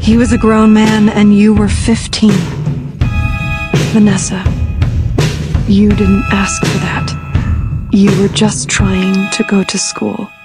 He was a grown man and you were 15. Vanessa, you didn't ask for that. You were just trying to go to school.